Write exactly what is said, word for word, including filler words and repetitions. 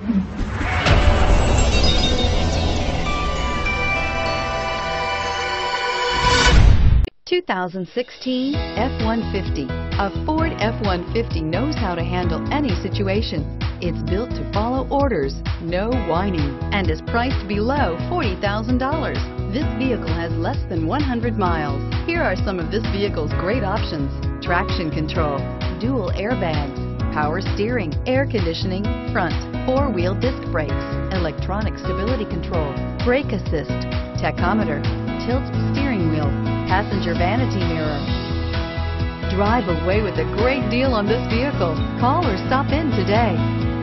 two thousand sixteen F one fifty. A Ford F one fifty knows how to handle any situation. It's built to follow orders, no whining, and is priced below forty thousand dollars. This vehicle has less than one hundred miles. Here are some of this vehicle's great options: traction control, dual airbags, power steering, air conditioning, front, four-wheel disc brakes, electronic stability control, brake assist, tachometer, tilt steering wheel, passenger vanity mirror. Drive away with a great deal on this vehicle. Call or stop in today.